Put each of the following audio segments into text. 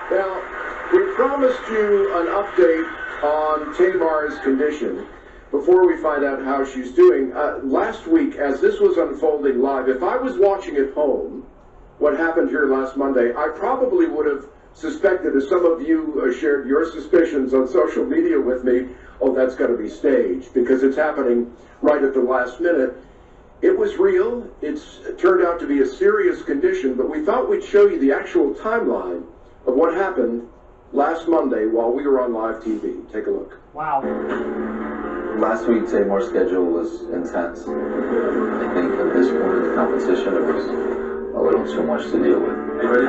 Now, we promised you an update on Tamar's condition before we find out how she's doing. Last week, as this was unfolding live, if I was watching at home what happened here last Monday, I probably would have suspected, as some of you shared your suspicions on social media with me, oh, that's got to be staged, because it's happening right at the last minute. It was real. It turned out to be a serious condition, but we thought we'd show you the actual timeline of what happened last Monday while we were on live TV. Take a look. Wow. Last week, Tamar's schedule was intense. I think at this point in the competition, it was a little too much to deal with.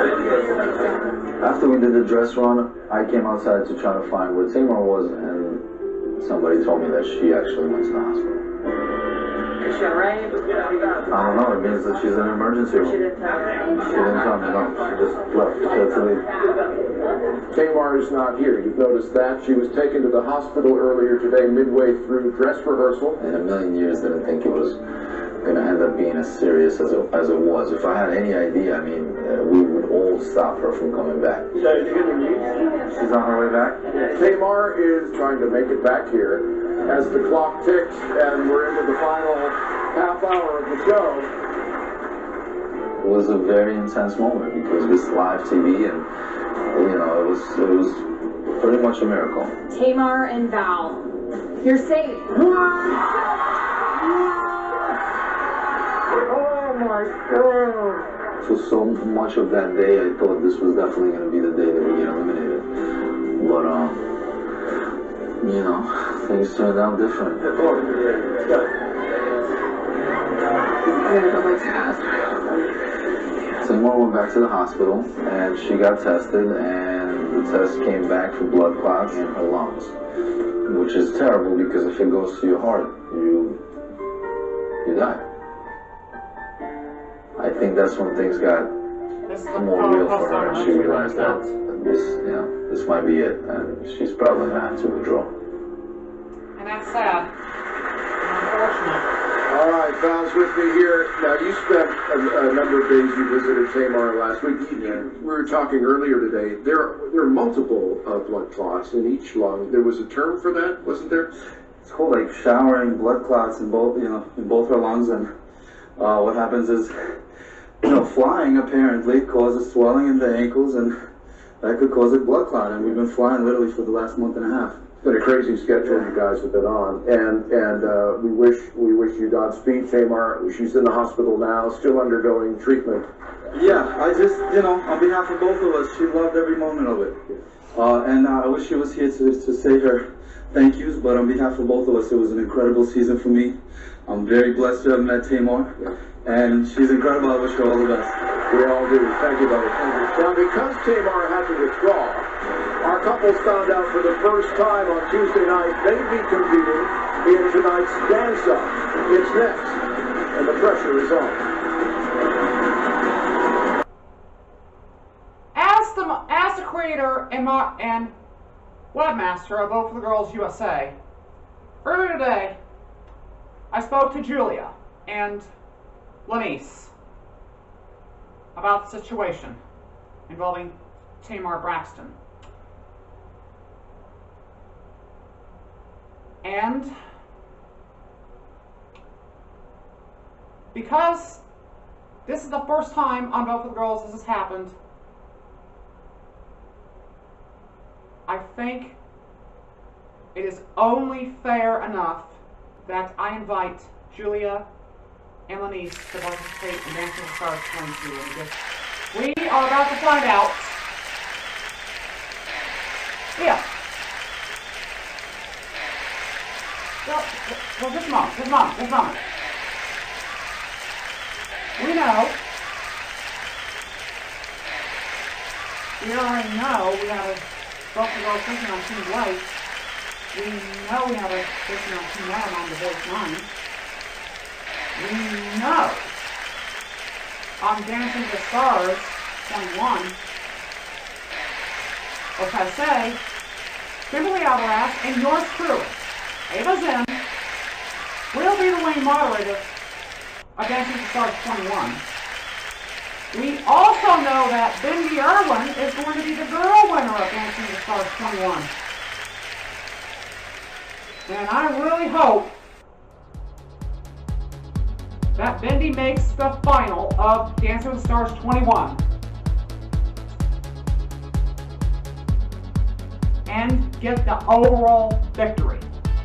After we did the dress run, I came outside to try to find where Tamar was, and somebody told me that she actually went to the hospital. Is she alright? I don't know, it means that she's in an emergency room. She didn't tell me. She didn't tell me, no. She just left. She had to leave. Tamar is not here. You've noticed that. She was taken to the hospital earlier today, midway through dress rehearsal. In a million years, didn't think it was going to end up being as serious as it was. If I had any idea, I mean, we would all stop her from coming back. She's on her way back? Tamar is trying to make it back here as the clock ticks and we're into the final half hour of the show. It was a very intense moment because it was live TV, and you know, it was pretty much a miracle. Tamar and Val, you're safe. Oh my God. For so much of that day, I thought this was definitely going to be the day that we get eliminated. But, you know, things turned out different. Tamar went back to the hospital, and she got tested, and the test came back for blood clots in her lungs, which is terrible because if it goes to your heart, you die. I think that's when things got more real for her, and she realized that this might be it, and she's probably going to have to withdraw. And that's sad. Unfortunate. All right, Val's with me here. Now, you spent a number of days, you visited Tamar last week. We were talking earlier today. There are multiple blood clots in each lung. There was a term for that, wasn't there? It's called like showering blood clots in both her lungs, and what happens is, flying apparently causes swelling in the ankles, and that could cause a blood clot. And we've been flying literally for the last month and a half. It's been a crazy schedule you guys have been on, and we wish you Godspeed, Tamar. She's in the hospital now, still undergoing treatment. Yeah, I just, on behalf of both of us, she loved every moment of it. And I wish she was here to say her thank yous, but on behalf of both of us, it was an incredible season for me. I'm very blessed to have met Tamar, and she's incredible. I wish her all the best. We all do. Thank you, buddy. Now, because Tamar had to withdraw, our couples found out for the first time on Tuesday night they'd be competing in tonight's dance-up. It's next, and the pressure is on. As the creator and webmaster of Vote for the Girls USA, earlier today, I spoke to Julia and Lanise about the situation involving Tamar Braxton. And because this is the first time on Vote for the Girls this has happened, I think it is only fair enough that I invite Julia and Lanise to participate in Dancing with the Stars 22. Because we are about to find out if... Well, just a moment. We already know we have a Vote for the Girls person on Team White. We know we have a person on Team Adam on the Voice 9. We know on Dancing with the Stars 21, or should I say, Kimberly Alvarez and yours truly, Ava Zinn, will be the winning moderator of Dancing with the Stars 21. We also know that BINDI Irwin is going to be the girl Stars 21. And I really hope that Bindi makes the final of Dancing with the Stars 21 and get the overall victory.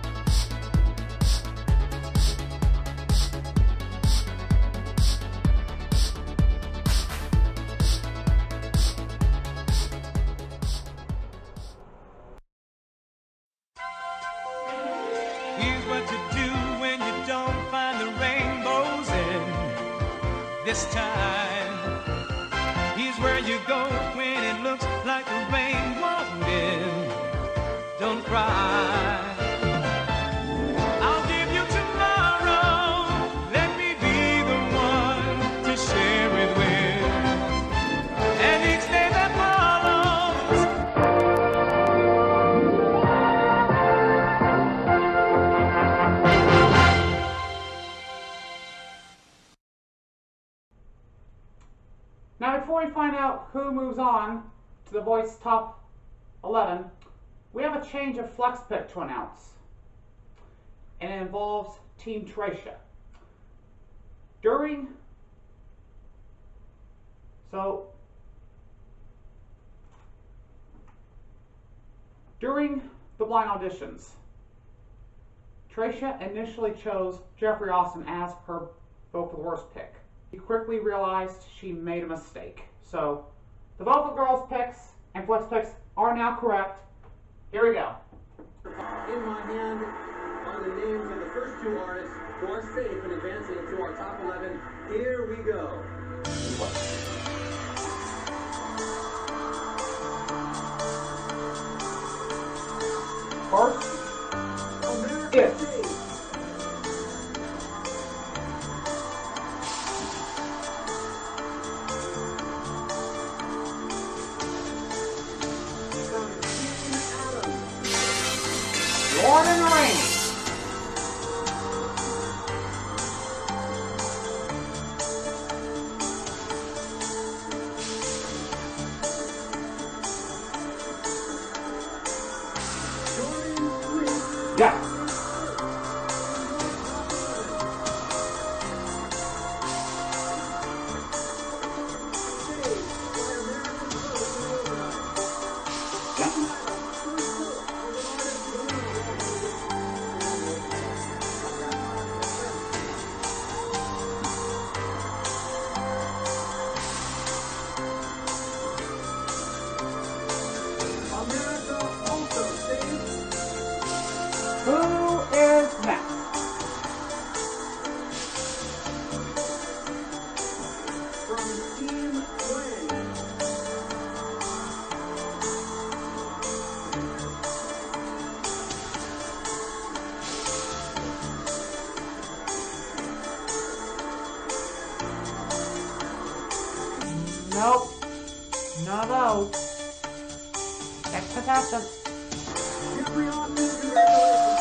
Here's what to do when you don't find the rainbows in this time. Here's where you go when it looks like the rain won't end. Don't cry. I'll give you tomorrow. Let me be the one to share it with. And each day that follows. Now, before we find out who moves on to the Voice Top 11, we have a change of flex pick to announce, and it involves Team Tracia. During the blind auditions, Tracia initially chose Jefferey Austin as her Vote for the Worst pick. He quickly realized she made a mistake. So the Vote for the Girls picks and flex picks are now correct. Here we go. In my hand are the names of the first two artists who are safe in advancing into our top 11. Here we go. First is Lord and Rain. Yeah. Who is next? From Team Wayne. Nope. None of those. Next contestant. Jefferey Austin, congratulations.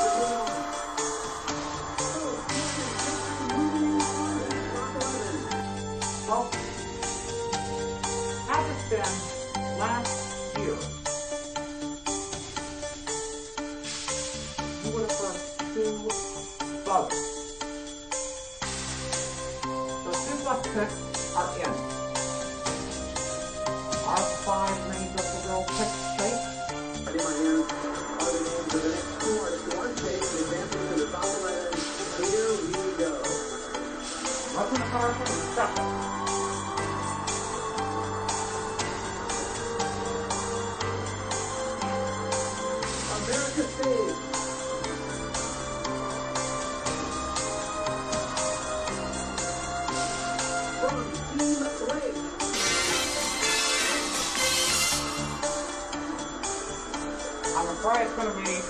Well, as it's been last year, you would have heard two votes. So two flex picks are in. Our 5 names of the girls pick shape. In my hands are the names of the next two artists who are safe in advancing to the top 11. Here we go. What's in the card for the second? America Stage. From Team Wayne. I'm afraid it's going to be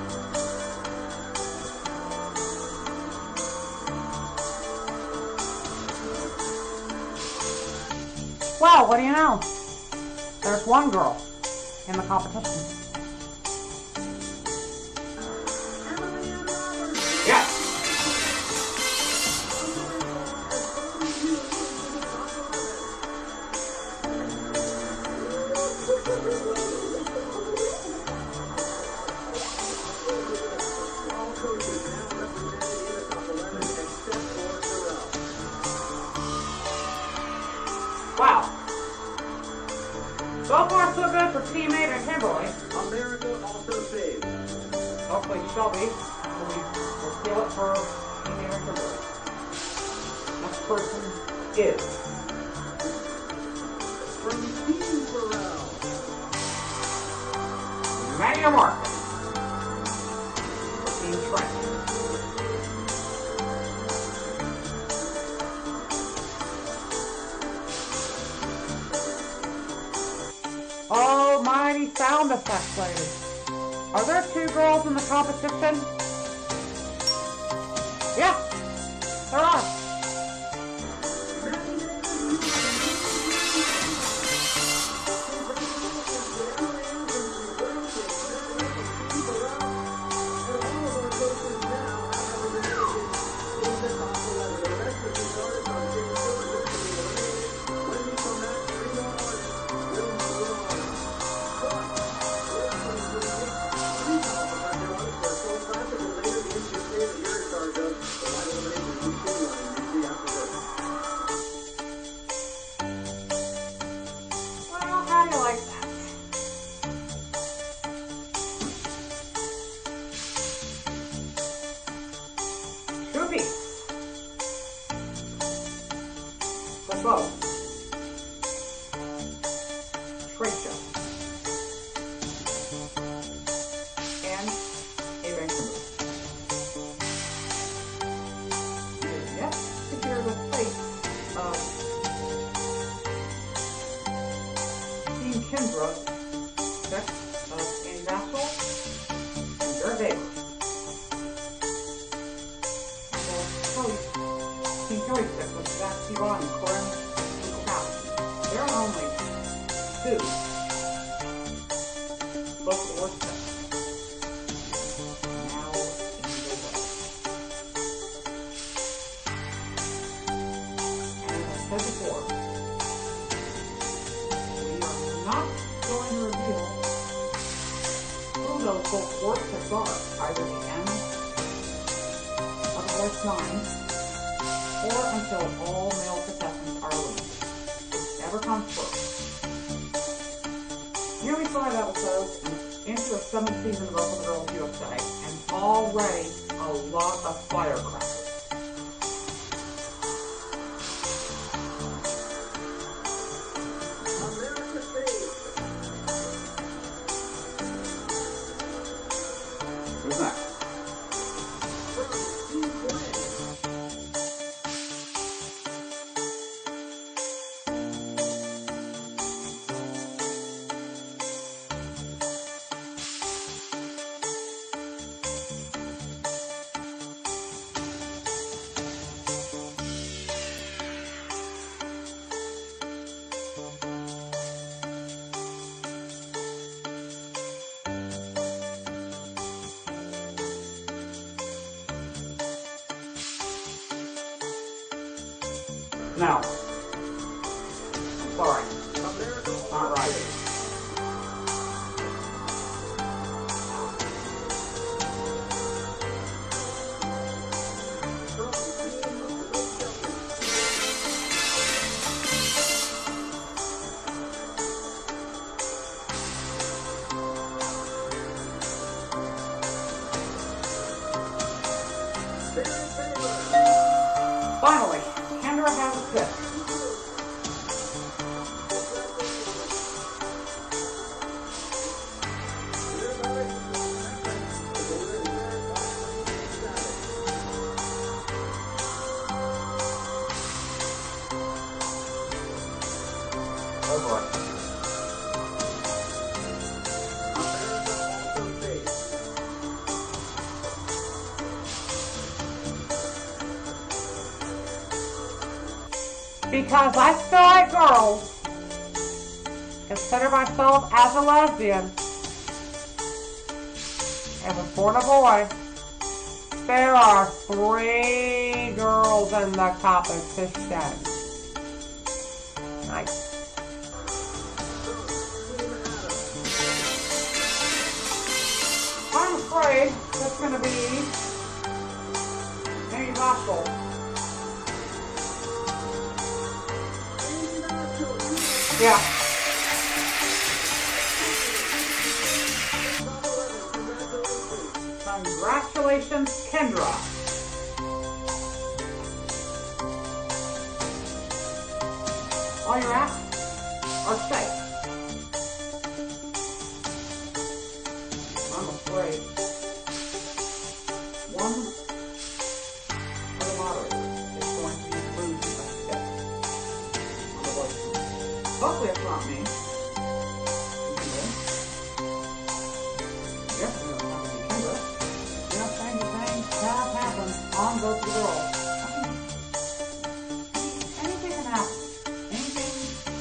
well, what do you know? There's one girl in the competition. Yes. far so good for teammate and Kimberly. America also saves. Hopefully Shelby will steal it for teammate and Kimberly. Next person is From Team Burrell. Madi Davis. Team Trent. Almighty sound effects, ladies. Are there 2 girls in the competition? Yeah, there are. Tracia and Ava Zinn. Yep, to hear the fate of Team Kendra, next in Vachal and Barrett Baber. Team Kelly set with Zach Seabaugh and Korin Bukowski. There are only 2 local work sets. Now in the way. And as I said before, we are not going to reveal who those local work sets are, either the end of the voice 9 or until all male contestants are eliminated. Whichever comes first. Nearly 5 episodes into a 7th season of Open the Girls USA, and already a lot of firecrackers. America saves. Who's next? From Team Gwen. No. Sorry. Not right. Finally, Kendra has a pick. Oh boy. Because I still like girls, consider myself as a lesbian, and was born a boy. There are 3 girls in the competition. Nice. I'm afraid that's going to be maybe Vachal. Yeah. Congratulations, Kendra. All your apps are safe. I'm afraid one of the moderators is going to lose a step on the voice. Hopefully it's not me. On goes the girl. Anything can happen. Anything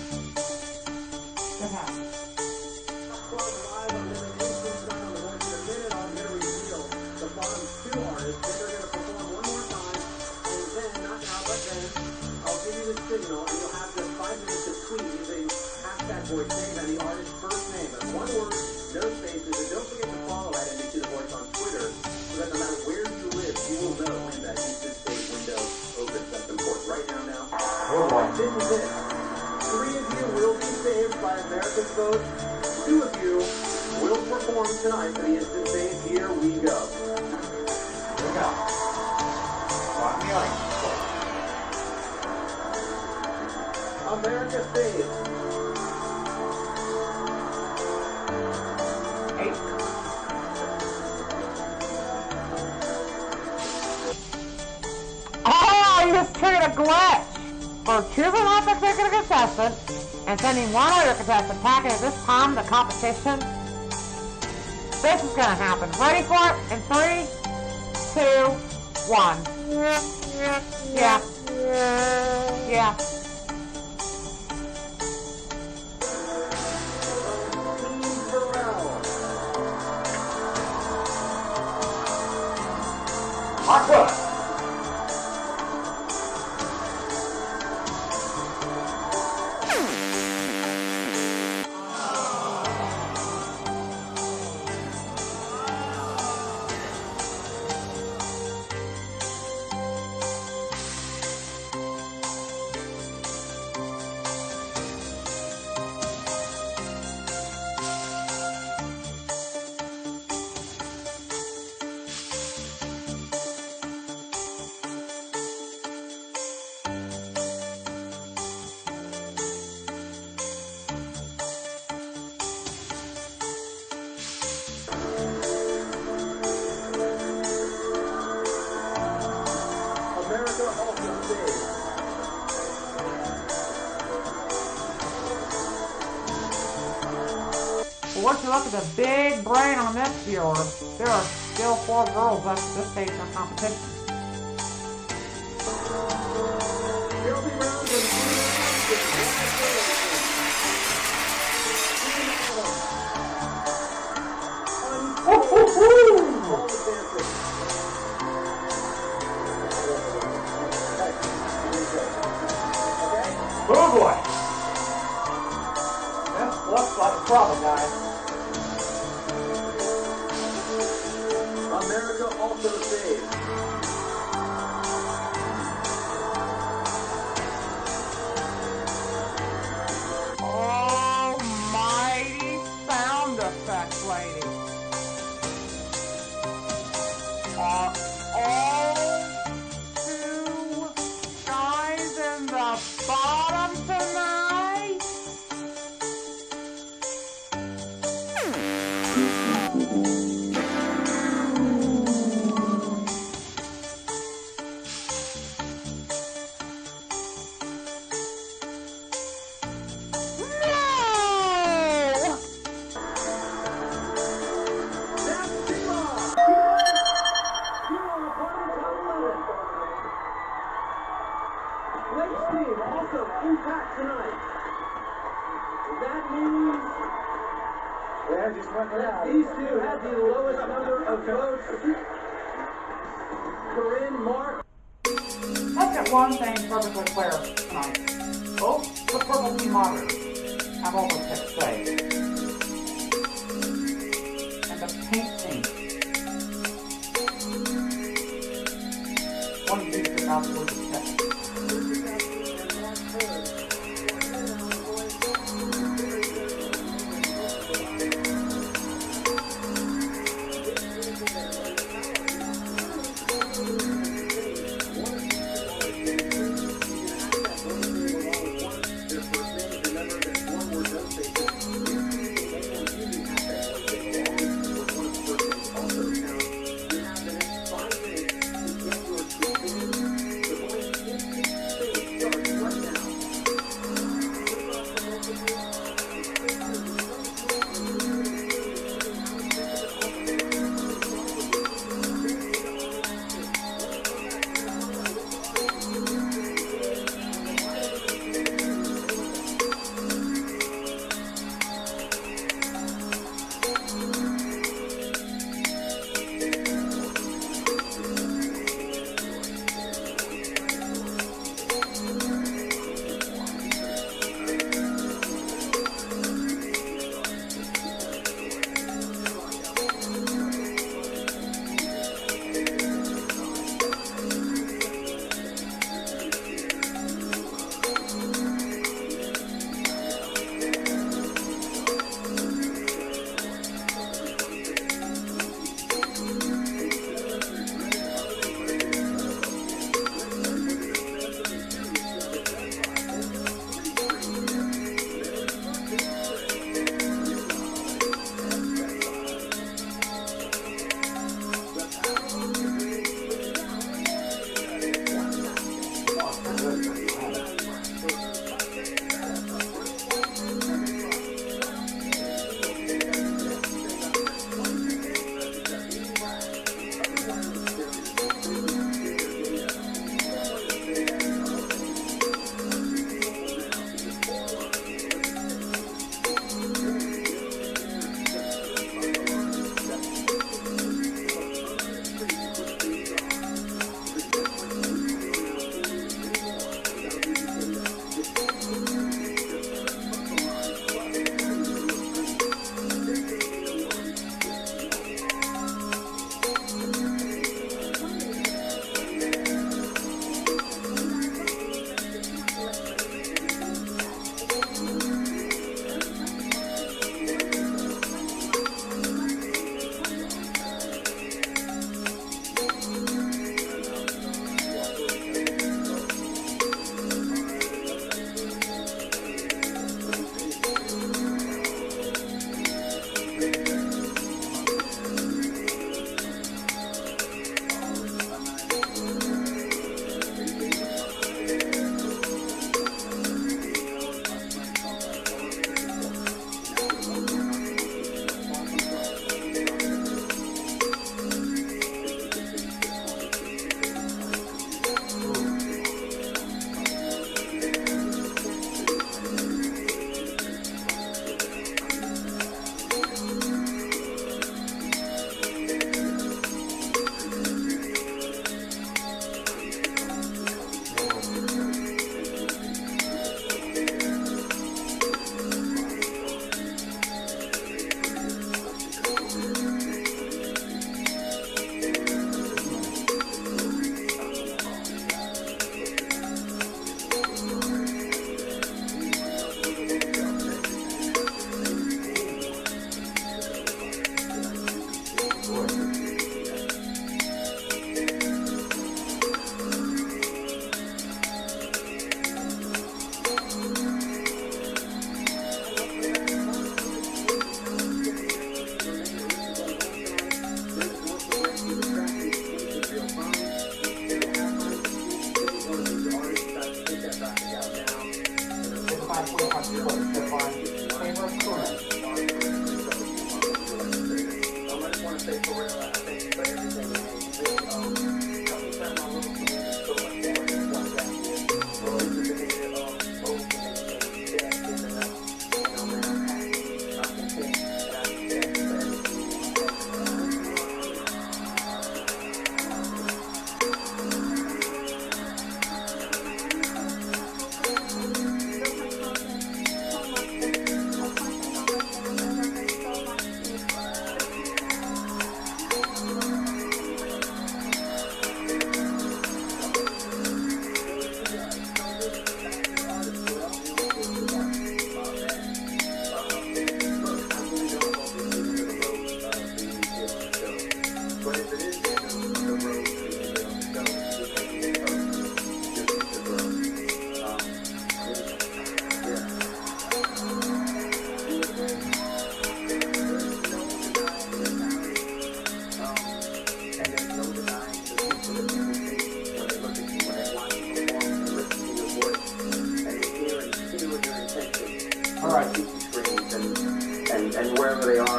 can happen. Live on the Instant Sound on the Voice in a minute. I'm going to reveal the bottom two artists. Then they're going to perform one more time. And then, not now, but then, I'll give you the signal and you'll have just 5 minutes to tweet using hashtag voice name and the artist's first name. That's one word, no spaces. And don't forget to follow at NBC The Voice on Twitter so that no matter where you live, you will know when that Instant Stage window opens. That's important. Right now. This is it. 3 of you will be saved by America's vote. 2 of you will perform tonight for the Instant Stage. Here we go. Here we go. Walk me out. America saved. 8. Oh, you just triggered a glitch for choosing one particular contestant and sending one other contestant packing at this time of the competition. This is gonna happen. Ready for it? In 3, 2, 1. Yeah. Yeah. Aqua! Once you look at the big brain on this viewer, there are still 4 girls left at this stage in the competition. Shelby Brown with Oh boy! This looks like a problem, guys. America also saved. Almighty sound effects, lady. Are all 2 guys in the bottom tonight? Zach Seabaugh. You are a part of the top 11. Blake's team also impact tonight. That means that these 2 had the lowest number of votes. Korin, Mark. Let's get one thing perfectly clear tonight. Both the purple team moderators have over 6 saves. And the pink team, one of these is absolutely sick.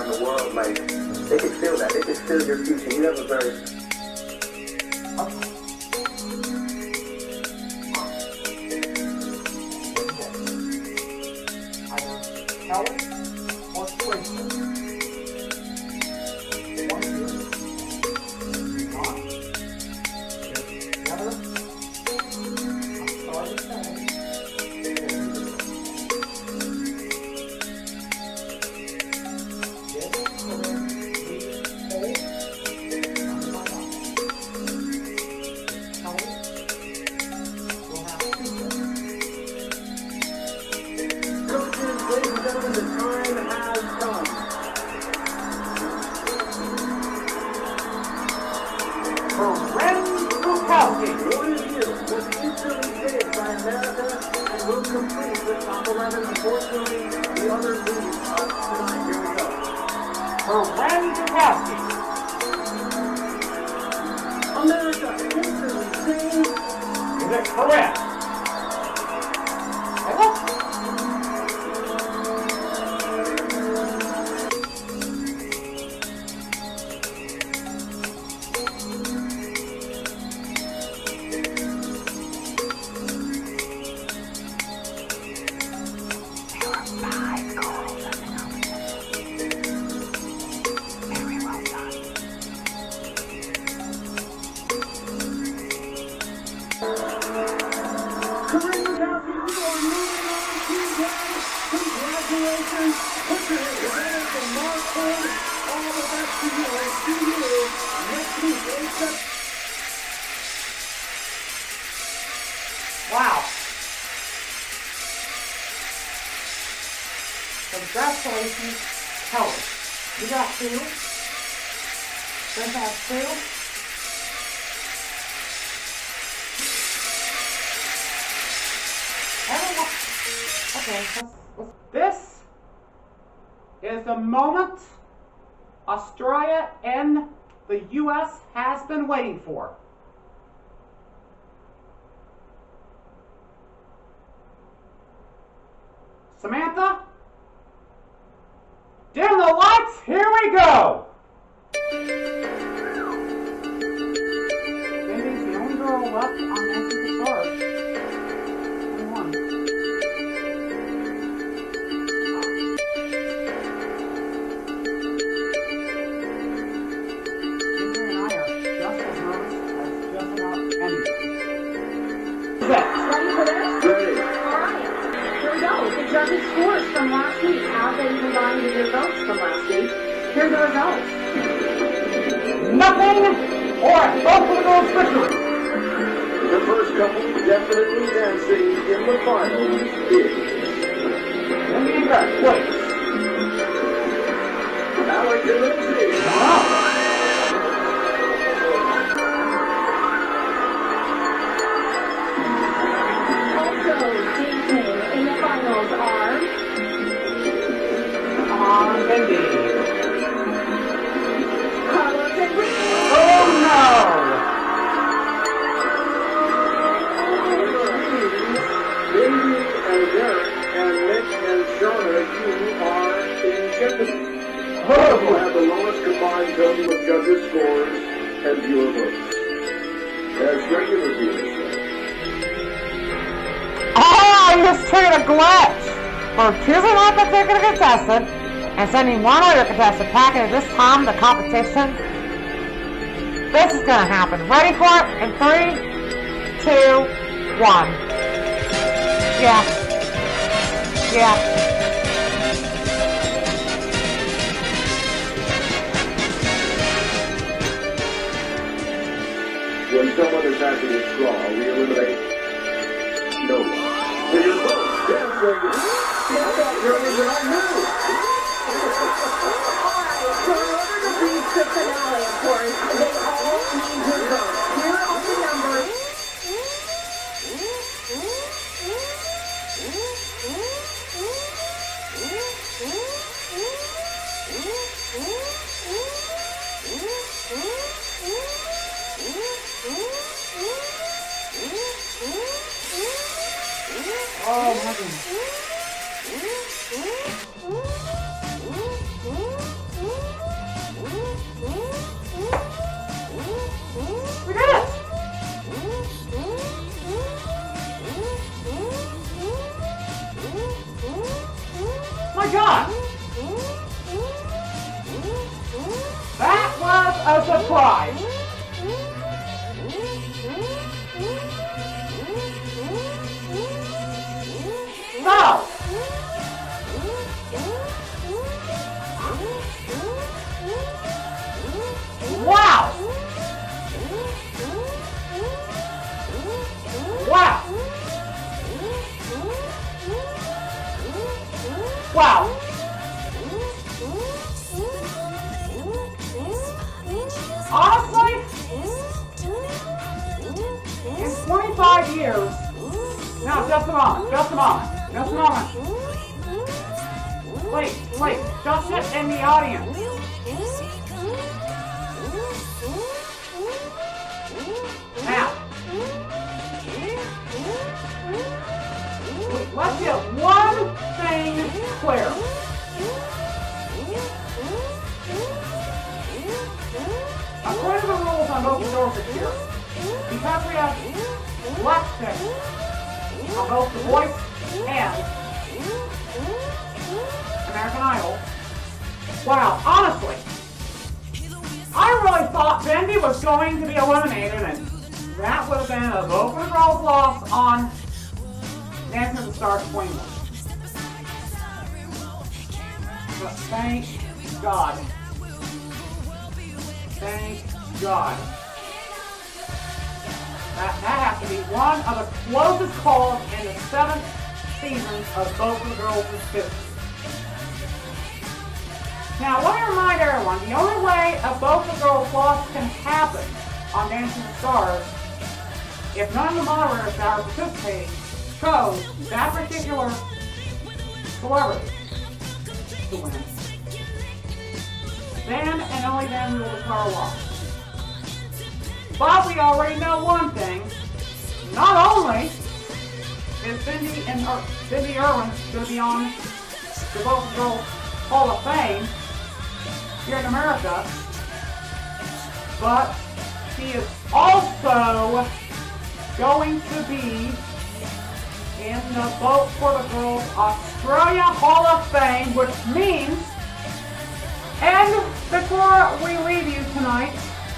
in the world, like, they can feel that. They can feel your future. You have a very... Korin Bukowski. One of you was instantly saved by America and will complete the top 11. Unfortunately, the other leaves us tonight. Here we go. Korin Bukowski. America instantly saved. Is it correct? Ava? Korin Bukowski, you are moving on to ground. Congratulations. Put your hands together for Mark Ford. All the best to you and to you next week. Wow. Congratulations, Kelly. You got 2. Then have 2. Everyone. Okay, let's. This is the moment Australia and the U.S. has been waiting for. Samantha? Dim the lights, here we go! Bindi's the only girl left on Dancing with the Stars. 21. Ginger and I are just as nervous as just about anything. Ready for this? Ready. Alright. Here we go. The judges' scores from last week. As they combined with their votes from last week. Here are the results. Nothing or both of the girls' victory. The first couple definitely dancing in the finals is Bindi Irwin, please. Alec and Lindsay. Also dancing in the finals are Come on, Bindi. Carlos and Ricky. Oh no! Bindy and Derek and Nick and Shauna, you are in jeopardy. You have the lowest combined total of judges' scores and viewer votes. As regular viewers say. Oh, you just triggered a glitch! For choosing one particular contestant and sending one other contestant packing at this time of the competition, this is gonna happen. Ready for it? In 3, 2, 1. Yeah. Yeah. When someone is happy to draw, we eliminate no one. So you're both dancing. I thought you were that I knew. Alright, so in order to reach the finale, of course, they all need your votes. Here are the numbers. Oh my goodness. on! That was a surprise. So, wow! Wow! Wow! Honestly, in 25 years, now just a moment, just a moment, just a moment. Wait, just sit in the audience. Now, let's get one thing clear. According to the rules on both the doors this year, because we have left sticks on both The Voice and American Idol, wow, honestly, I really thought BINDI was going to be eliminated, and that would have been a vote for the girls loss on Dancing with the Stars 21. But thank God. Thank God. That has to be one of the closest calls in the 7th seasons of both of the girls' history. Now, let me remind everyone, the only way a both the girls loss can happen on Dancing with the Stars if none of the moderators that are participating chose that particular celebrity to win. Then and only then we will declare a loss. But we already know one thing. Not only is BINDI Irwin going to be on the Both Girls Hall of Fame here in America, but she is also going to be in the Vote for the Girls Australia Hall of Fame, which means, and before we leave you tonight,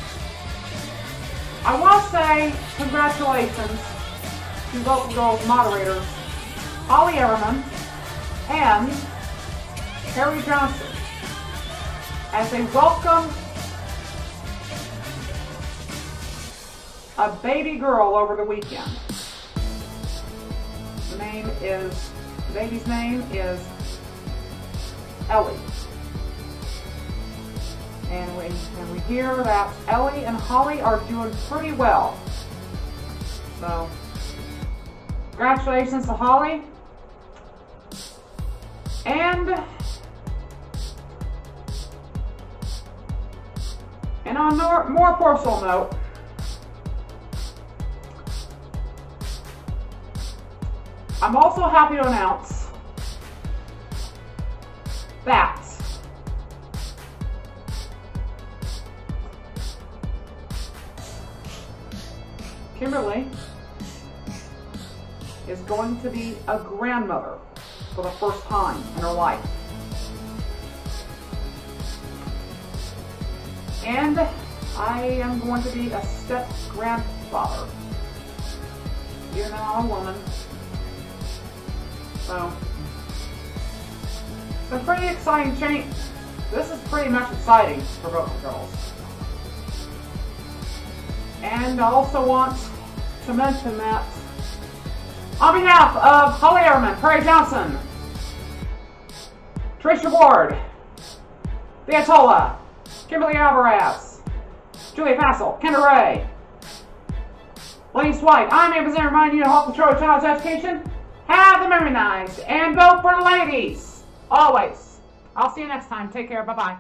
I want to say congratulations to Vote for the Girls moderators, Holly Ehrman and Harry Johnson, as they welcome a baby girl over the weekend. The baby's name is Ellie. And we hear that Ellie and Holly are doing pretty well. So, congratulations to Holly. And on a more personal note, I'm also happy to announce that Kimberly is going to be a grandmother for the first time in her life. And I am going to be a step-grandfather, even though I'm a woman. So, it's a pretty exciting change. This is pretty much exciting for both the girls. And I also want to mention that on behalf of Holly Ehrman, Perry Johnson, Tracia Ward, Vachal, Kimberly Alvarez, Julia Passalt, Kendra Ray, Lanise White, I'm Ava Zinn, reminding you to help control a child's education, have them very nice, and vote for the ladies. Always. I'll see you next time. Take care. Bye-bye.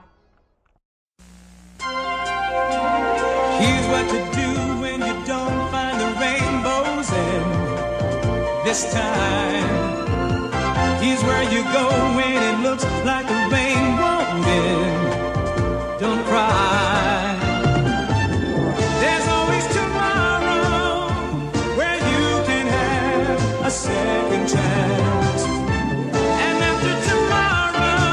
Here's what to do when you don't find the rainbows in this time. Here's where you go when it looks like the rain won't end. Don't cry. There's always tomorrow where you can have a second chance. And after tomorrow,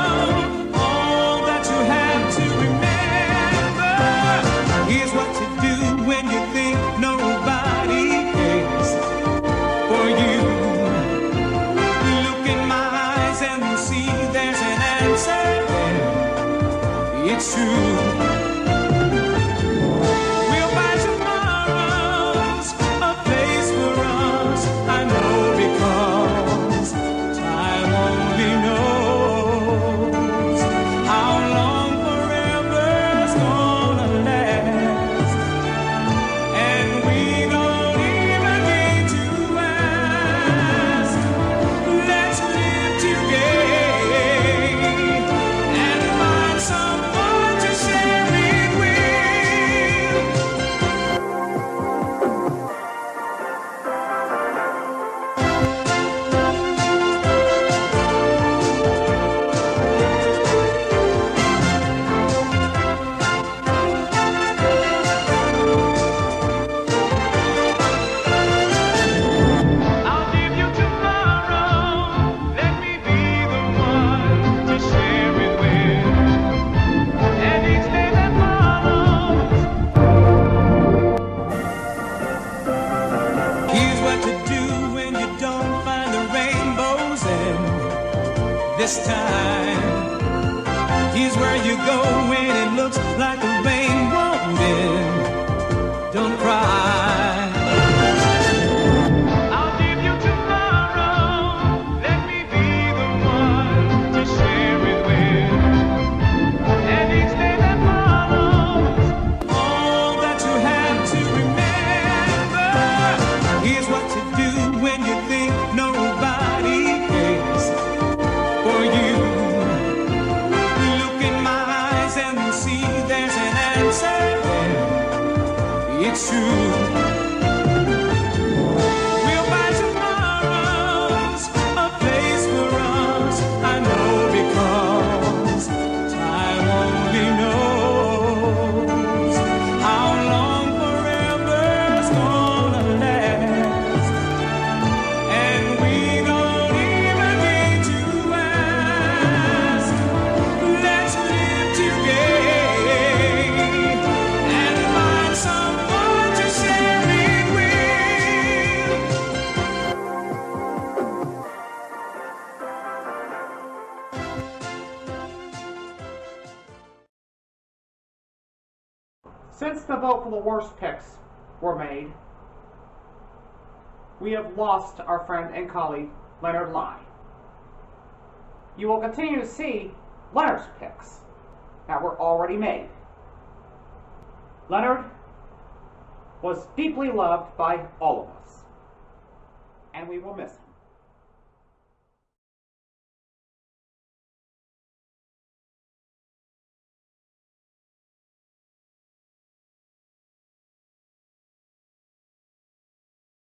it's true. We'll find tomorrow's a place for us, I know, because time only knows how long forever's gonna last. And we don't even need to ask. Let's live today and find someone to share it with. I'll give you tomorrow. Let me be the one to share it with. And each day that follows, here's what to do when you don't find the rainbows in this time. Here's where you go when it looks like the rain won't end. Don't cry. I'll give you tomorrow. Let me be the one to share it with. And each day that follows, all that you have to remember. Here's what to do when you think nobody cares for you. Look in my eyes and you'll see there's an answer there. It's true. We'll find tomorrow's a place for us, I know, because time only knows how long forever's gonna last. And we don't even need to ask. Let's live today and find someone to share it with. Since the vote for the worst picks were made, we have lost our friend and colleague, Leonard Lai. You will continue to see Leonard's picks that were already made. Leonard was deeply loved by all of us, and we will miss him.